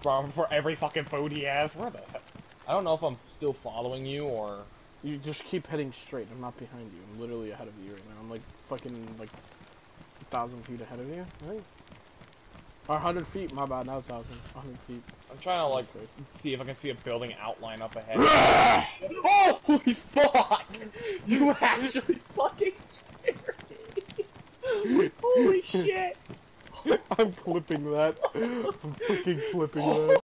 for every fucking food he has. Where the heck? I don't know if I'm still following you or... You just keep heading straight. I'm not behind you. I'm literally ahead of you right now. I'm like fucking like 1,000 feet ahead of you, right? Or 100 feet. My bad. Not 1,000. 100 feet. I'm trying to like see if I can see a building outline up ahead. Holy fuck! You actually fucking scared me. Holy shit! I'm clipping that. I'm fucking clipping that.